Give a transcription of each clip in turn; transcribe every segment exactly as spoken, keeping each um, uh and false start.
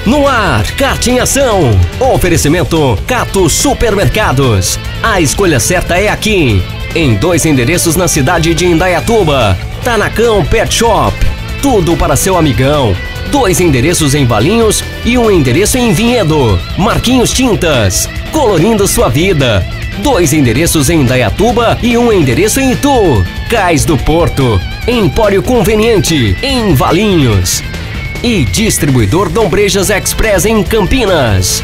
No ar, Kart em Ação. Oferecimento Cato Supermercados. A escolha certa é aqui. Em dois endereços na cidade de Indaiatuba. Tanacão Pet Shop. Tudo para seu amigão. Dois endereços em Valinhos e um endereço em Vinhedo. Marquinhos Tintas. Colorindo sua vida. Dois endereços em Indaiatuba e um endereço em Itu. Cais do Porto. Empório Conveniente em Valinhos. E Distribuidor Dombrejas Express em Campinas.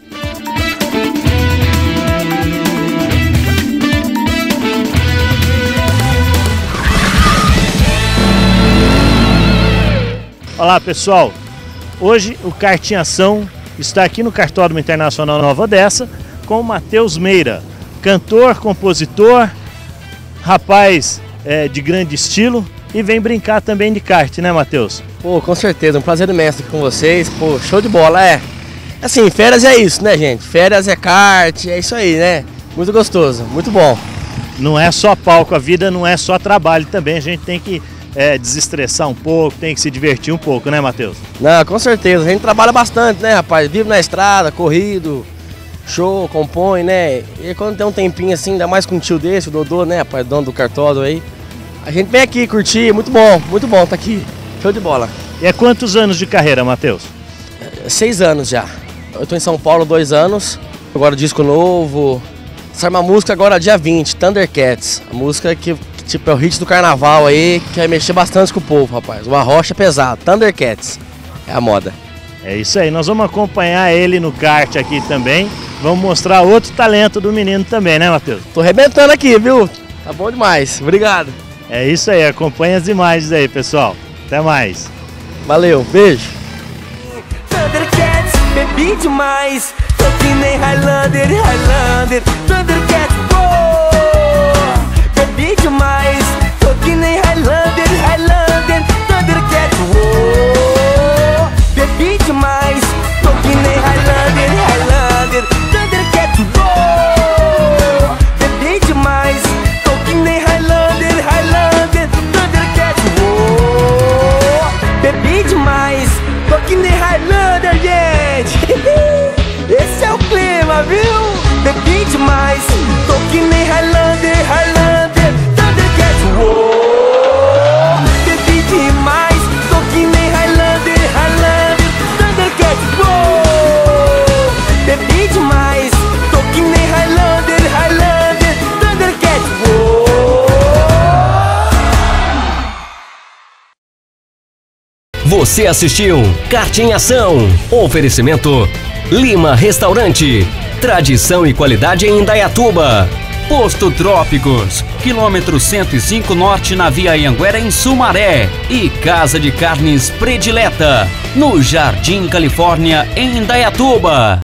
Olá pessoal, hoje o Kart em Ação está aqui no Kartódromo Internacional Nova Odessa com o Matheus Meira, cantor, compositor, rapaz é, de grande estilo e vem brincar também de kart, né Matheus? Pô, com certeza, um prazer imenso aqui com vocês, pô, show de bola, é. Assim, férias é isso, né gente? Férias é kart, é isso aí, né? Muito gostoso, muito bom. Não é só palco, a vida não é só trabalho também, a gente tem que É, desestressar um pouco, tem que se divertir um pouco, né, Matheus? Não, com certeza. A gente trabalha bastante, né, rapaz? Vive na estrada, corrido, show, compõe, né? E quando tem um tempinho assim, ainda mais com um tio desse, o Dodô, né, rapaz, dono do cartódromo aí, a gente vem aqui curtir, muito bom, muito bom tá aqui. Show de bola. E é quantos anos de carreira, Matheus? É, seis anos já. Eu tô em São Paulo dois anos, agora disco novo. Sai uma música agora dia vinte, Thundercats, a música que tipo, é o hit do carnaval aí, que vai mexer bastante com o povo, rapaz. Uma rocha pesada, Thundercats, é a moda. É isso aí, nós vamos acompanhar ele no kart aqui também. Vamos mostrar outro talento do menino também, né, Matheus? Tô arrebentando aqui, viu? Tá bom demais, obrigado. É isso aí, acompanha as imagens aí, pessoal. Até mais. Valeu, beijo. Thundercats, bebi demais. Tô que nem Highlander, Highlander. Thundercats, bebi demais, tô que nem Highlander, Highlander, Thundercats, uou. Bebi demais, tô que nem Highlander, Highlander, Thundercats, uou. Bebi demais, tô que nem Highlander, Highlander, Thundercats, uou. Bebi demais, tô que nem Highlander, gente. Esse é o clima, viu? Bebi demais, tô que nem Highlander, Highlander. Uou, bebi demais, tô que nem Highlander, Highlander, Thundercats, uou. Bebi demais, tô que nem Highlander, Highlander, Thundercats, uou. Você assistiu Kart em Ação. Oferecimento Lima Restaurante. Tradição e qualidade em Indaiatuba. Posto Trópicos, quilômetro cento e cinco norte na Via Anhanguera em Sumaré. E Casa de Carnes Predileta, no Jardim Califórnia em Indaiatuba.